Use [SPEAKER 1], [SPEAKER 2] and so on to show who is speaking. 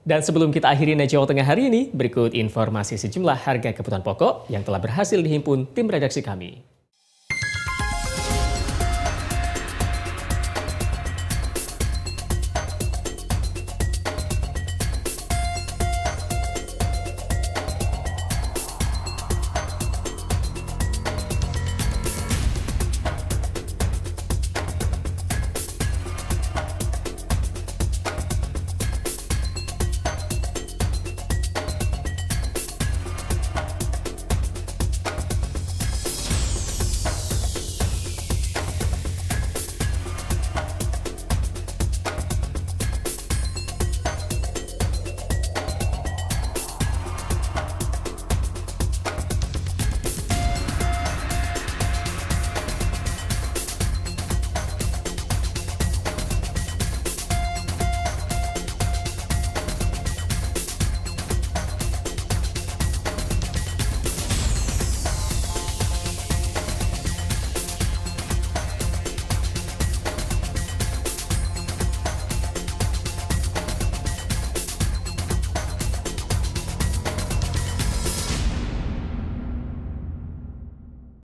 [SPEAKER 1] Dan sebelum kita akhiri Jawa Tengah hari ini, berikut informasi sejumlah harga kebutuhan pokok yang telah berhasil dihimpun tim redaksi kami.